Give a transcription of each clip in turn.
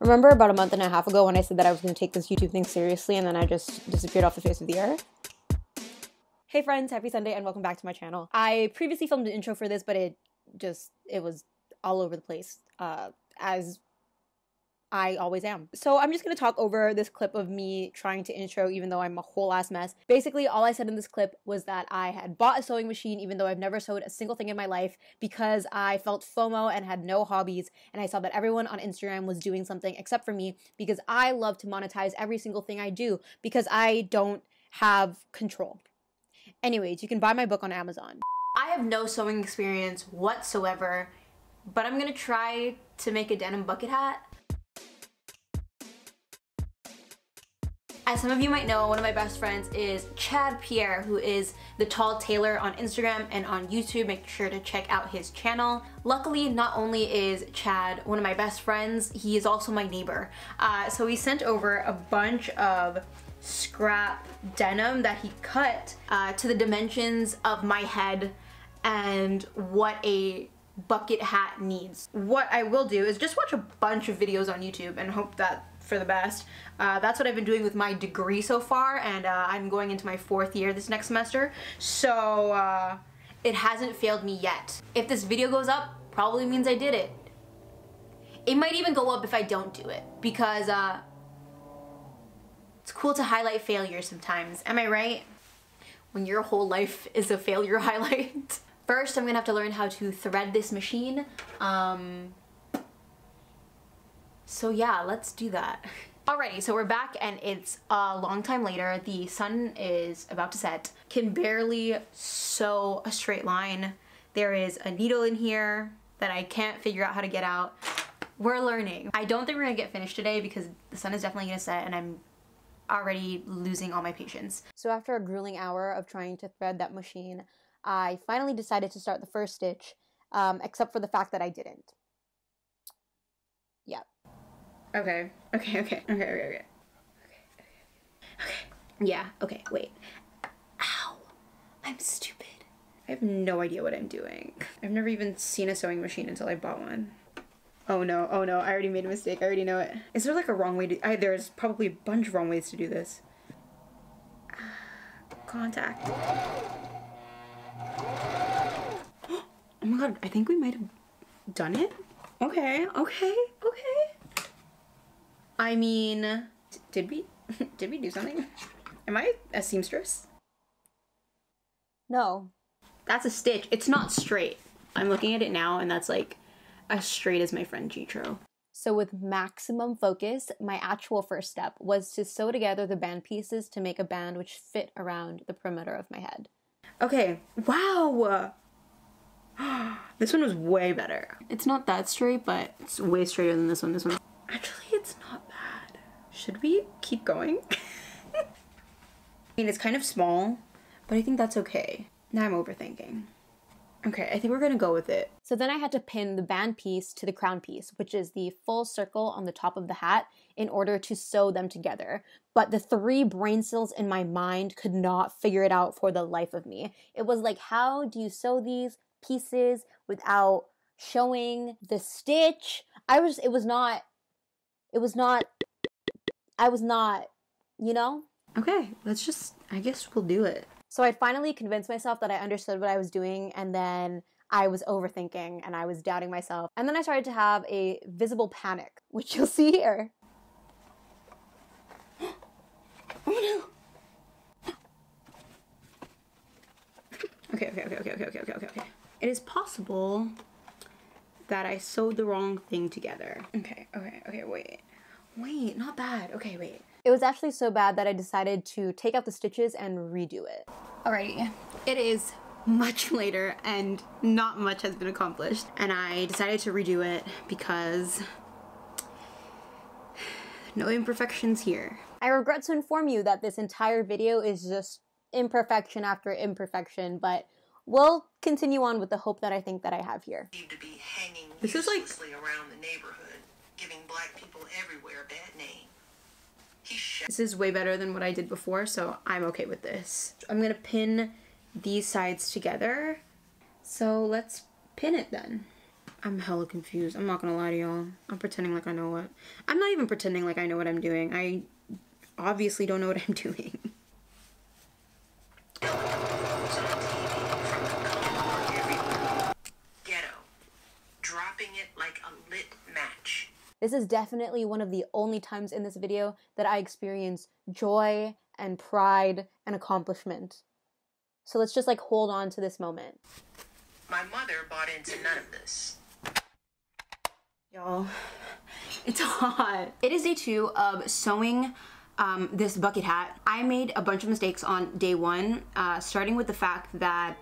Remember about a month and a half ago when I said that I was going to take this YouTube thing seriously and then I just disappeared off the face of the earth? Hey friends, happy Sunday and welcome back to my channel. I previously filmed an intro for this, but it was all over the place, as I always am. So I'm just gonna talk over this clip of me trying to intro even though I'm a whole ass mess. Basically, all I said in this clip was that I had bought a sewing machine even though I've never sewed a single thing in my life because I felt FOMO and had no hobbies, and I saw that everyone on Instagram was doing something except for me because I love to monetize every single thing I do because I don't have control. Anyways, you can buy my book on Amazon. I have no sewing experience whatsoever, but I'm gonna try to make a denim bucket hat. As some of you might know, one of my best friends is Chad Pierre, who is The Tall Tailor on Instagram and on YouTube. Make sure to check out his channel. Luckily, not only is Chad one of my best friends, he is also my neighbor. So he sent over a bunch of scrap denim that he cut to the dimensions of my head and what a bucket hat needs. What I will do is just watch a bunch of videos on YouTube and hope that for the best. That's what I've been doing with my degree so far, and I'm going into my 4th year this next semester, so it hasn't failed me yet. If this video goes up, probably means I did it. It might even go up if I don't do it, because it's cool to highlight failures sometimes. Am I right? When your whole life is a failure highlight. First, I'm gonna have to learn how to thread this machine. So yeah, let's do that. Alrighty, so we're back and it's a long time later. The sun is about to set. Can barely sew a straight line. There is a needle in here that I can't figure out how to get out. We're learning. I don't think we're gonna get finished today because the sun is definitely gonna set and I'm already losing all my patience. So after a grueling hour of trying to thread that machine, I finally decided to start the first stitch, except for the fact that I didn't. Yeah. Okay. Yeah, okay, wait. Ow. I'm stupid. I have no idea what I'm doing. I've never even seen a sewing machine until I bought one. Oh no, I already made a mistake. I already know it. Is there like a wrong way to... there's probably a bunch of wrong ways to do this. Contact. Oh my god, I think we might have done it. Okay. I mean, did we do something? Am I a seamstress? No. That's a stitch. It's not straight. I'm looking at it now and that's like as straight as my friend Jitro. So with maximum focus, my actual first step was to sew together the band pieces to make a band which fit around the perimeter of my head. Okay, wow! This one was way better. It's not that straight, but it's way straighter than this one. Actually, it's not bad. Should we keep going? I mean, it's kind of small, but I think that's okay. Now I'm overthinking. Okay, I think we're gonna go with it. So then I had to pin the band piece to the crown piece, which is the full circle on the top of the hat, in order to sew them together. But the 3 brain cells in my mind could not figure it out for the life of me. It was like, how do you sew these pieces without showing the stitch? I was not, you know? Okay, let's just, I guess we'll do it. So I finally convinced myself that I understood what I was doing, and then I was overthinking and I was doubting myself. And then I started to have a visible panic, which you'll see here. Oh no! Okay. It is possible that I sewed the wrong thing together. Okay, wait, not bad. Okay, wait. It was actually so bad that I decided to take out the stitches and redo it. Alrighty, it is much later and not much has been accomplished. And I decided to redo it because no imperfections here. I regret to inform you that this entire video is just imperfection after imperfection, but we'll continue on with the hope that I think that I have here. To be hanging this is like around the neighborhood, giving black people everywhere a bad name. This is way better than what I did before, so I'm okay with this. I'm gonna pin these sides together. So let's pin it then. I'm hella confused. I'm not gonna lie to y'all. I'm pretending like I know what. I'm not even pretending like I know what I'm doing. I obviously don't know what I'm doing. Ghetto. Dropping it like a lit match. This is definitely one of the only times in this video that I experience joy and pride and accomplishment. So let's just like hold on to this moment. My mother bought into none of this. Y'all, it's hot. It is day 2 of sewing this bucket hat. I made a bunch of mistakes on day 1, starting with the fact that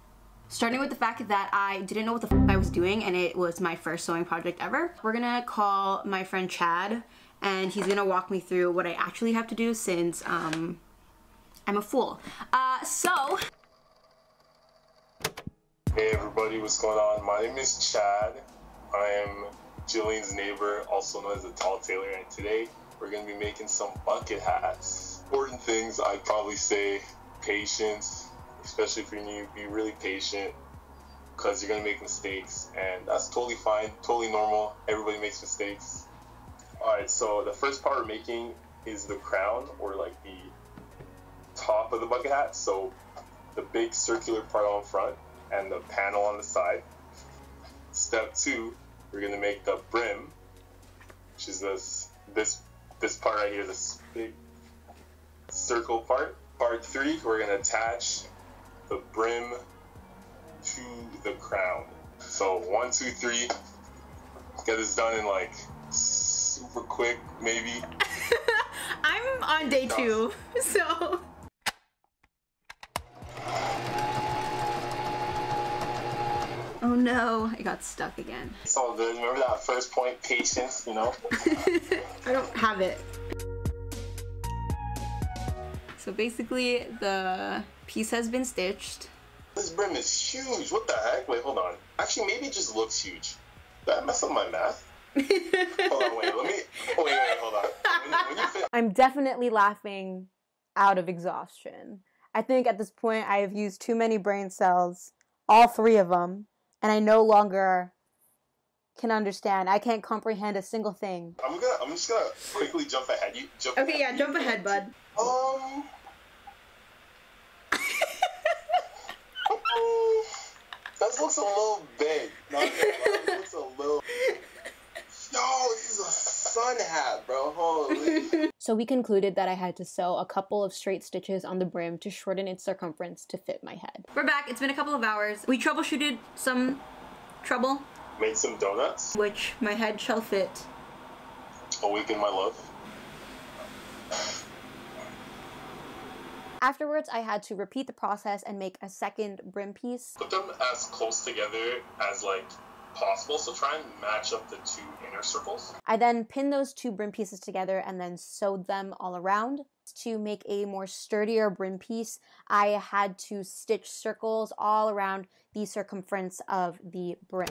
I didn't know what the f I was doing, and it was my first sewing project ever. We're gonna call my friend Chad, and he's gonna walk me through what I actually have to do since I'm a fool. So. Hey everybody, what's going on? My name is Chad. I am Jillian's neighbor, also known as the Tall Tailor, and today we're gonna be making some bucket hats. Important things, I'd probably say patience. Especially if you're new, be really patient because you're gonna make mistakes, and that's totally fine, totally normal. Everybody makes mistakes. Alright, so the first part we're making is the crown, or like the top of the bucket hat. So the big circular part on front and the panel on the side. Step 2, we're gonna make the brim, which is this part right here, this big circle part. Part 3, we're gonna attach the brim to the crown. So 1, 2, 3. Get this done in like super quick, maybe. I'm on day 2, so. Oh no, I got stuck again. It's all good. Remember that first point, patience, you know? I don't have it. So basically, the piece has been stitched. This brim is huge. What the heck? Wait, hold on. Actually, maybe it just looks huge. Did I mess up my math? Hold on, wait. Wait, hold on. When you I'm definitely laughing out of exhaustion. I think at this point I have used too many brain cells, all 3 of them, and I no longer can understand. I can't comprehend a single thing. I'm just gonna quickly jump ahead. Okay, yeah, jump ahead, bud. That looks a little big. That looks a little. Yo, this is a sun hat, bro. Holy. So we concluded that I had to sew a couple of straight stitches on the brim to shorten its circumference to fit my head. We're back. It's been a couple of hours. We troubleshooted some trouble. Made some donuts. Which my head shall fit. Awaken my love. Afterwards, I had to repeat the process and make a second brim piece. Put them as close together as like possible, so try and match up the 2 inner circles. I then pinned those 2 brim pieces together and then sewed them all around. To make a more sturdier brim piece, I had to stitch circles all around the circumference of the brim.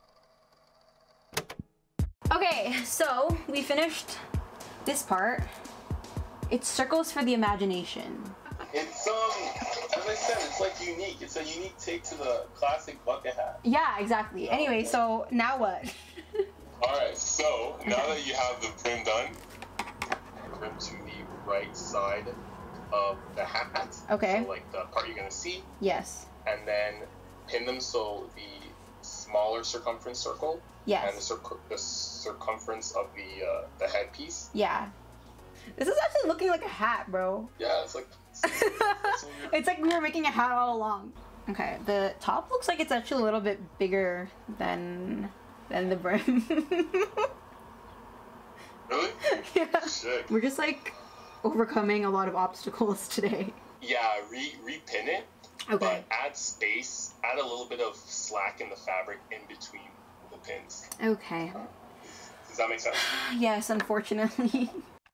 Okay, so we finished this part. It's circles for the imagination. It's as I said, it's like unique. It's a unique take to the classic bucket hat. Yeah, exactly. Anyway, so now what? Alright, so now that you have the brim done, brim to the right side of the hat. Okay. So like the part you're gonna see. Yes. And then pin them so the smaller circumference circle. Yes. And the circumference of the headpiece. Yeah. This is actually looking like a hat, bro. Yeah, it's like. It's like we were making a hat all along. Okay, the top looks like it's actually a little bit bigger than the brim. Really? Yeah. Sick. We're just like overcoming a lot of obstacles today. Yeah, repin it. Okay. But add space, add a little bit of slack in the fabric in between the pins. Okay. Does that make sense? Yes, unfortunately.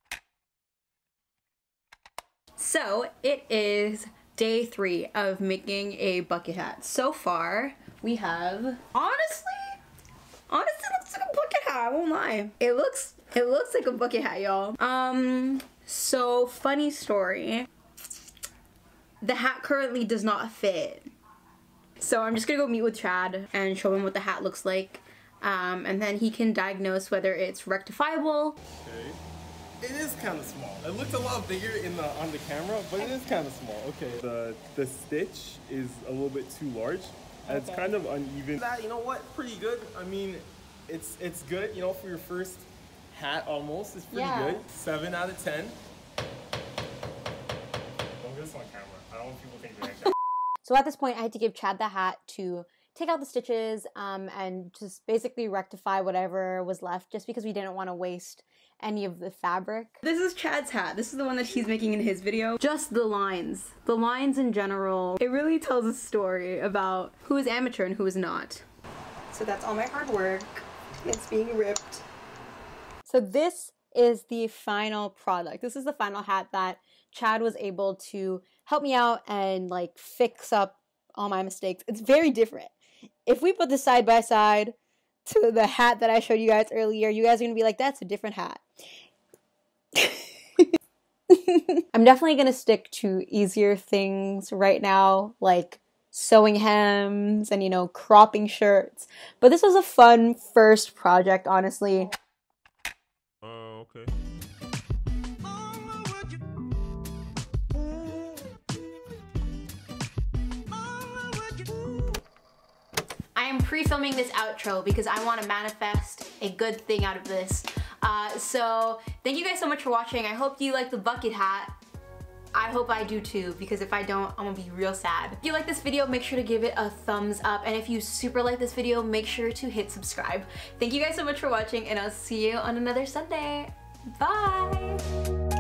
So it is day 3 of making a bucket hat. So far, we have honestly looks like a bucket hat. I won't lie. It looks like a bucket hat, y'all. So funny story. The hat currently does not fit. So I'm just gonna go meet with Chad and show him what the hat looks like. And then he can diagnose whether it's rectifiable. Okay. It is kind of small. It looks a lot bigger on the camera, but it is kind of small. Okay. The stitch is a little bit too large. And it's kind of uneven. That, you know what? Pretty good. I mean, it's good, you know, for your first hat almost. It's pretty good. 7 out of 10. Don't get this on camera. I don't want people think you're like So at this point, I had to give Chad the hat to take out the stitches and just basically rectify whatever was left, just because we didn't want to waste any of the fabric. This is Chad's hat. This is the one that he's making in his video. Just the lines. The lines in general. It really tells a story about who is amateur and who is not. So that's all my hard work. It's being ripped. So this is the final product. This is the final hat that Chad was able to help me out and like fix up all my mistakes. It's very different. If we put this side by side to the hat that I showed you guys earlier, you guys are gonna be like, that's a different hat. I'm definitely gonna stick to easier things right now, like sewing hems and, you know, cropping shirts. But this was a fun first project, honestly. okay. I am pre-filming this outro because I want to manifest a good thing out of this. So thank you guys so much for watching. I hope you like the bucket hat. I hope I do too, because if I don't, I'm gonna be real sad. If you like this video, make sure to give it a thumbs up. And if you super like this video, make sure to hit subscribe. Thank you guys so much for watching, and I'll see you on another Sunday. Bye!